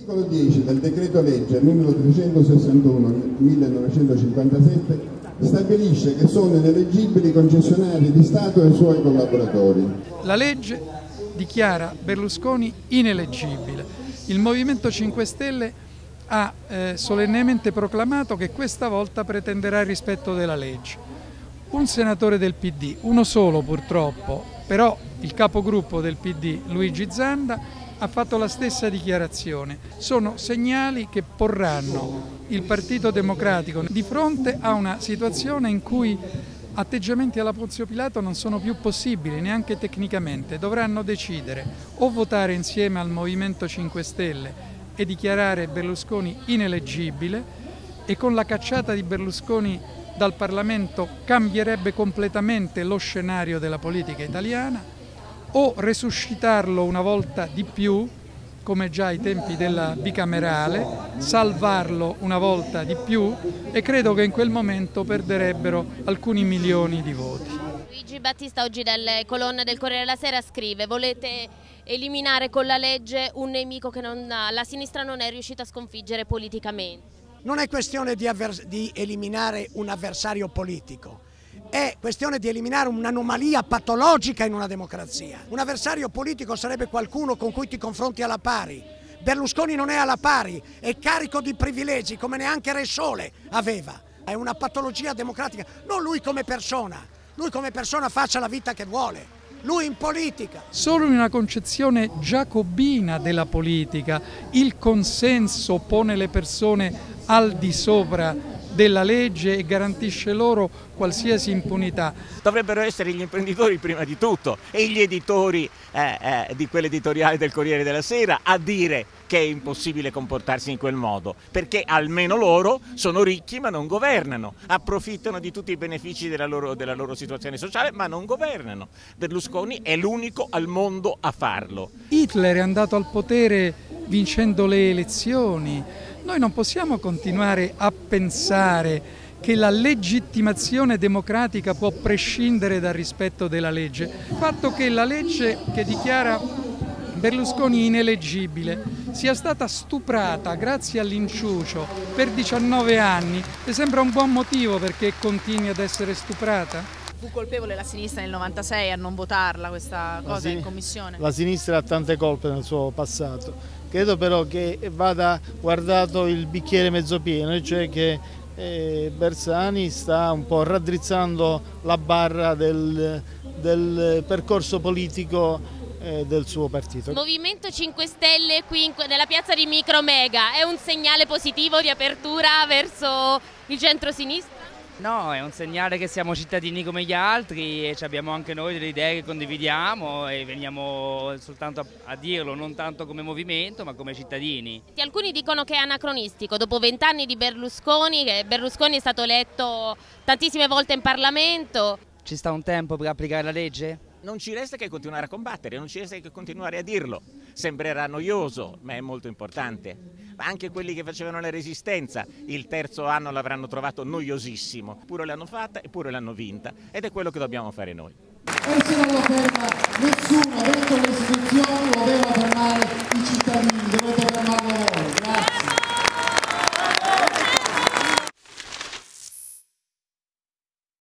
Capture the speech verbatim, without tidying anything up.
L'articolo dieci del decreto legge numero trecentosessantuno del millenovecentocinquantasette stabilisce che sono ineleggibili concessionari di Stato e i suoi collaboratori. La legge dichiara Berlusconi ineleggibile. Il Movimento cinque Stelle ha eh, solennemente proclamato che questa volta pretenderà il rispetto della legge. Un senatore del P D, uno solo purtroppo, però il capogruppo del P D, Luigi Zanda, ha fatto la stessa dichiarazione. Sono segnali che porranno il Partito Democratico di fronte a una situazione in cui atteggiamenti alla Ponzio Pilato non sono più possibili, neanche tecnicamente. Dovranno decidere o votare insieme al Movimento cinque Stelle e dichiarare Berlusconi ineleggibile, e con la cacciata di Berlusconi dal Parlamento cambierebbe completamente lo scenario della politica italiana, o resuscitarlo una volta di più, come già ai tempi della bicamerale, salvarlo una volta di più, e credo che in quel momento perderebbero alcuni milioni di voti. Luigi Battista oggi dalle colonne del Corriere della Sera scrive: volete eliminare con la legge un nemico che non, la sinistra non è riuscita a sconfiggere politicamente. Non è questione di, di eliminare un avversario politico. È questione di eliminare un'anomalia patologica in una democrazia. Un avversario politico sarebbe qualcuno con cui ti confronti alla pari. Berlusconi non è alla pari, è carico di privilegi come neanche Re Sole aveva. È una patologia democratica, non lui come persona. Lui come persona faccia la vita che vuole, lui in politica. Solo in una concezione giacobina della politica il consenso pone le persone al di sopra della legge e garantisce loro qualsiasi impunità. Dovrebbero essere gli imprenditori prima di tutto e gli editori eh, eh, di quell'editoriale del Corriere della Sera a dire che è impossibile comportarsi in quel modo, perché almeno loro sono ricchi ma non governano, approfittano di tutti i benefici della loro, della loro situazione sociale ma non governano. Berlusconi è l'unico al mondo a farlo. Hitler è andato al potere vincendo le elezioni. Noi non possiamo continuare a pensare che la legittimazione democratica può prescindere dal rispetto della legge. Il fatto che la legge che dichiara Berlusconi ineleggibile sia stata stuprata grazie all'inciucio per diciannove anni, le sembra un buon motivo perché continui ad essere stuprata? Fu colpevole la sinistra nel novantasei a non votarla questa cosa in commissione? La sinistra ha tante colpe nel suo passato. Credo però che vada guardato il bicchiere mezzo pieno, cioè che eh, Bersani sta un po' raddrizzando la barra del, del percorso politico eh, del suo partito. Il Movimento cinque Stelle qui in, nella piazza di Micromega è un segnale positivo di apertura verso il centro-sinistra? No, è un segnale che siamo cittadini come gli altri e abbiamo anche noi delle idee che condividiamo e veniamo soltanto a, a dirlo, non tanto come movimento ma come cittadini. Alcuni dicono che è anacronistico, dopo vent'anni di Berlusconi, che Berlusconi è stato eletto tantissime volte in Parlamento. Ci sta un tempo per applicare la legge? Non ci resta che continuare a combattere, non ci resta che continuare a dirlo. Sembrerà noioso, ma è molto importante. Anche quelli che facevano la resistenza il terzo anno l'avranno trovato noiosissimo, pure l'hanno fatta eppure l'hanno vinta, ed è quello che dobbiamo fare noi. E se non lo ferma nessuno, dentro le istituzioni lo devono fermare i cittadini, dovete fermare